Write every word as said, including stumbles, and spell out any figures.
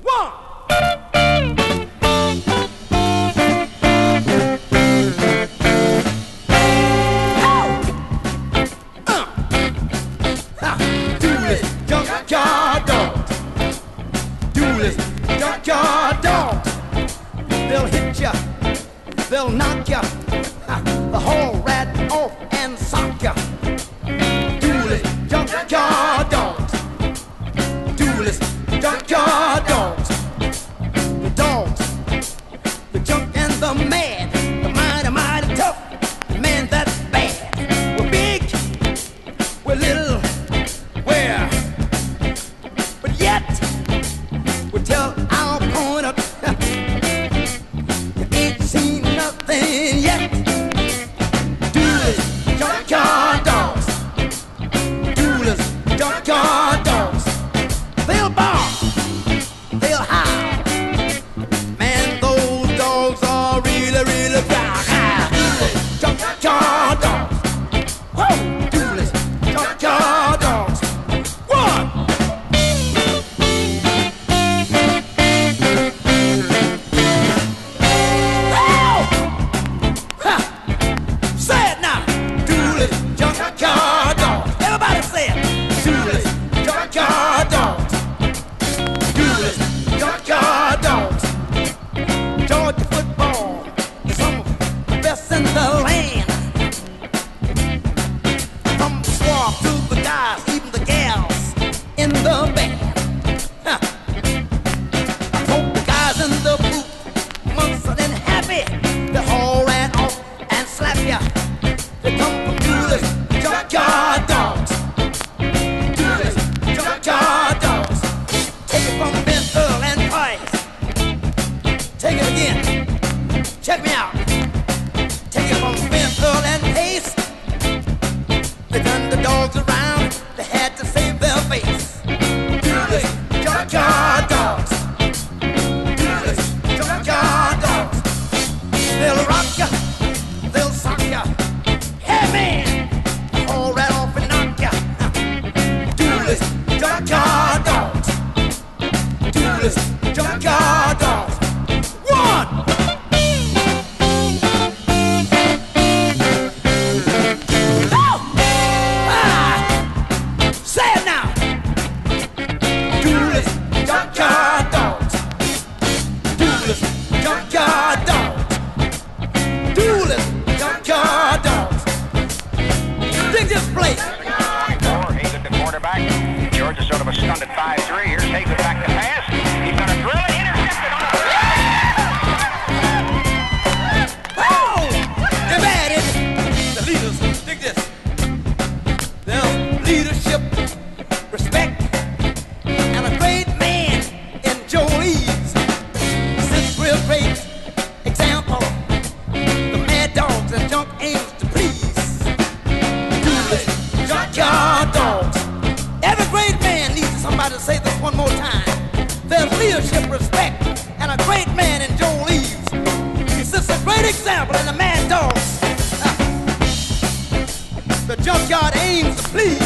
One. Junkyard dogs, duelist junkyard dogs. They'll hit ya, they'll knock ya, the whole rat off and sock ya. Duelist junkyard dogs, duelist junkyard dogs. The dogs, the junk and the mad, the mighty, mighty tough, the man that's bad. We're big, we're little, we're yet we tell our opponent you ain't seen nothing yet. Duelist junkyard dogs, duelist junkyard dogs. They'll bark, they'll howl. Man, those dogs are really, really proud. Duelist junkyard dogs. Whoa, duelist junkyard dogs. One. Junkyard dogs. Everybody say it. Duelist junkyard dogs. Duelist junkyard dogs. Georgia football is some of the best in the land. From the swamp to the guys, even the gals in the band. Huh. I hope the guys in the booth months and happy. They all ran off and slap ya. They come from duelist junkyard dogs, duelist junkyard dogs. Take it from Ben Earl and Price. Take it again. Check me out. Take it from Ben Earl and Pace. They turned the dogs around. They had to save their face. Duelist junkyard dogs, duelist junkyard dogs. They'll rock ya, they'll sock ya. Hey man, all right off and knock ya. Duelist junkyard dogs, duelist junkyard dogs. One. Oh! Ah! Say it now. Duelist junkyard dogs, duelist junkyard dogs, duelist junkyard dogs. Dig this place. Hagan the quarterback. Georgia sort of a stunned at five three. Here's Hagan back to pass. He's going to drill it. Intercepted on the Oh! They're bad, isn't it? The leaders, dig this. There's leadership, respect, and a great man in Joe Eves. Six real great example. The mad dogs and junk aims to please. Duelist junkyard dogs. Every great man needs somebody to say this one more time. There's leadership, respect, and a great man in Joe Eves. He sets a great example in the mad dogs. The junkyard aims to please.